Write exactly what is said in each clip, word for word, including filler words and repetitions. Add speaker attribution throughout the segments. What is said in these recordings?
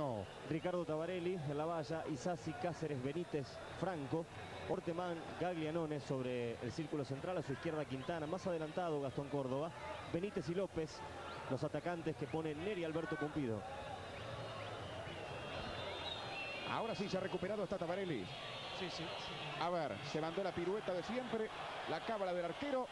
Speaker 1: No. Ricardo Tabarelli en la valla, Isasi, Cáceres, Benítez, Franco, Ortemán, Gaglianone sobre el círculo central, a su izquierda Quintana, más adelantado Gastón Córdoba, Benítez y López, los atacantes que ponen Neri Alberto Pumpido.
Speaker 2: Ahora sí se ha recuperado hasta Tabarelli.
Speaker 3: Sí, sí.
Speaker 2: A ver, se mandó la pirueta de siempre, la cábala del arquero.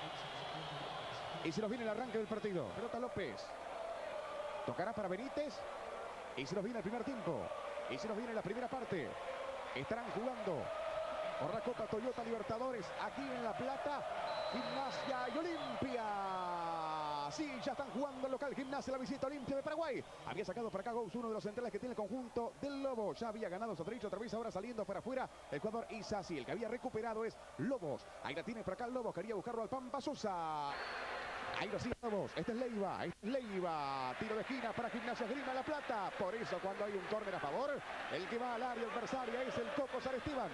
Speaker 2: Y se nos viene el arranque del partido. Pelota López. Tocará para Benítez. Y se nos viene el primer tiempo. Y se nos viene la primera parte. Estarán jugando por la Copa Toyota Libertadores aquí en La Plata. Gimnasia y Olimpia. Sí, ya están jugando el local. Gimnasia, la visita Olimpia de Paraguay. Había sacado para acá Gous, uno de los centrales que tiene el conjunto del Lobo. Ya había ganado su derecho, otra vez ahora saliendo para afuera el jugador Isasi. El que había recuperado es Lobos. Ahí la tiene para acá el Lobos. Quería buscarlo al Pampa Sosa. Ahí lo sigue Lobos. Este es Leiva. Este es Leiva. Tiro de esquina para Gimnasia Esgrima La Plata. Por eso cuando hay un córner a favor, el que va al área adversaria es el Coco Saresteban.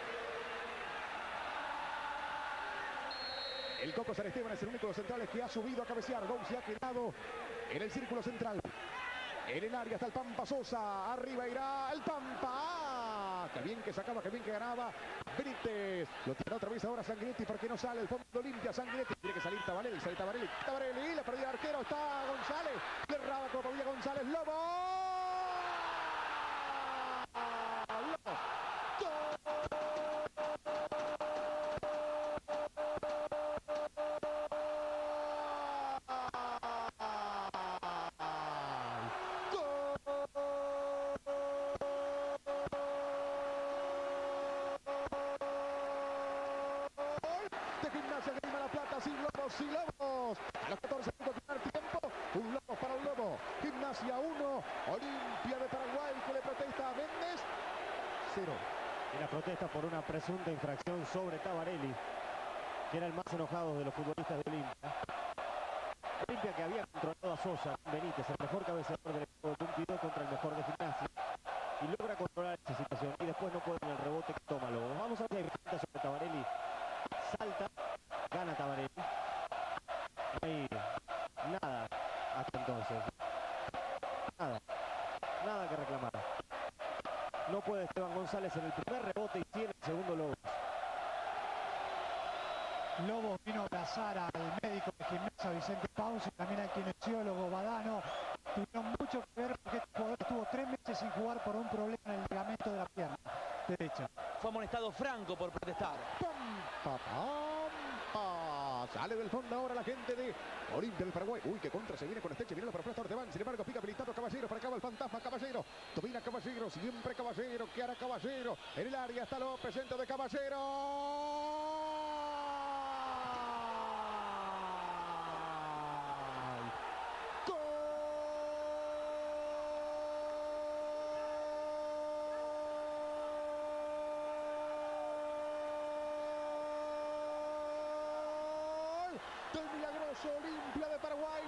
Speaker 2: El Coco Saresteban es el único de los centrales que ha subido a cabecear. Gou se ha quedado en el círculo central. En el área está el Pampa Sosa. Arriba irá el Pampa. Qué bien que sacaba, qué bien que ganaba Benítez. Lo tira otra vez ahora Sanguinetti porque no sale el fondo de Olimpia. Sanguinetti. Tiene que salir Tabarelli. Sale Tabarelli. Tabarelli. La pérdida de arquero. Está González. Le erraba como podía González. Lobo. Lobo. Y Lobos, a los catorce minutos del primer tiempo, un Lobos para un Lobo. Gimnasia uno, Olimpia de Paraguay que le protesta a Méndez, cero.
Speaker 1: Y la protesta por una presunta infracción sobre Tabarelli, que era el más enojado de los futbolistas de Olimpia. Olimpia que había controlado a Sosa, Benítez, el mejor cabeceador del equipo de Pumpido contra el mejor de Gimnasia. Y logra controlar esta situación y después no puede en el rebote que toma Lobos. Vamos a ver si hay pregunta sobre Tabarelli. Salta, gana Tabarelli. No hay nada hasta entonces. Nada. Nada que reclamar. No puede Esteban González en el primer rebote y tiene el segundo Lobos.
Speaker 3: Lobos vino a abrazar al médico de Gimnasia, Vicente Paus, y también al kinesiólogo Badano. Tuvieron mucho que ver porque este jugador estuvo tres meses sin jugar por un problema en el ligamento de la pierna derecha.
Speaker 4: Fue amonestado Franco por protestar.
Speaker 2: ¡Pam, pam, pam! Sale del fondo ahora la gente de Olimpia del Paraguay. Uy, qué contra se viene con Esteche. Viene la propuesta Ortebán. Sin embargo, pica habilitado Caballero. Para acá va el fantasma Caballero. Domina Caballero. Siempre Caballero. ¿Qué hará Caballero? En el área está López. Centro de Caballero. Olimpia de Paraguay,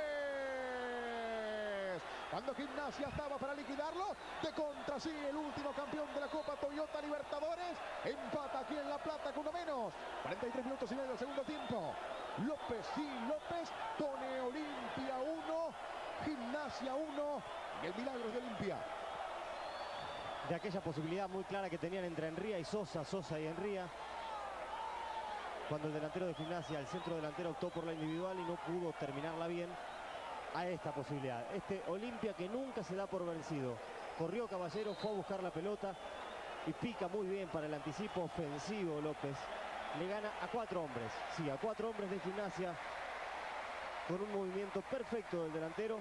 Speaker 2: López. Cuando Gimnasia estaba para liquidarlo, de contra sí, el último campeón de la Copa Toyota Libertadores, empata aquí en La Plata con uno menos. cuarenta y tres minutos y medio del segundo tiempo. López, sí, López pone Olimpia uno, Gimnasia uno, el milagro de Olimpia.
Speaker 1: De aquella posibilidad muy clara que tenían entre Enría y Sosa, Sosa y Enría. Cuando el delantero de Gimnasia, el centro delantero, optó por la individual y no pudo terminarla bien, a esta posibilidad. Este Olimpia que nunca se da por vencido. Corrió Caballero, fue a buscar la pelota y pica muy bien para el anticipo ofensivo López. Le gana a cuatro hombres, sí, a cuatro hombres de Gimnasia, con un movimiento perfecto del delantero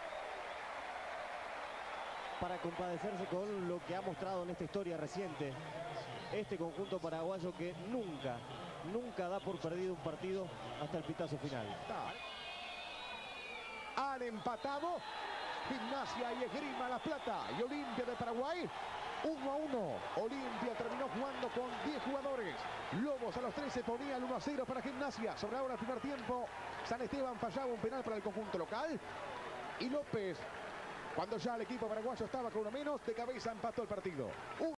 Speaker 1: para compadecerse con lo que ha mostrado en esta historia reciente este conjunto paraguayo que nunca Nunca da por perdido un partido hasta el pitazo final.
Speaker 2: Han empatado Gimnasia y Esgrima La Plata y Olimpia de Paraguay. uno a uno. Olimpia terminó jugando con diez jugadores. Lobos a los trece ponía el uno a cero para Gimnasia. Sobre ahora el primer tiempo. San Esteban fallaba un penal para el conjunto local. Y López, cuando ya el equipo paraguayo estaba con uno menos, de cabeza empató el partido.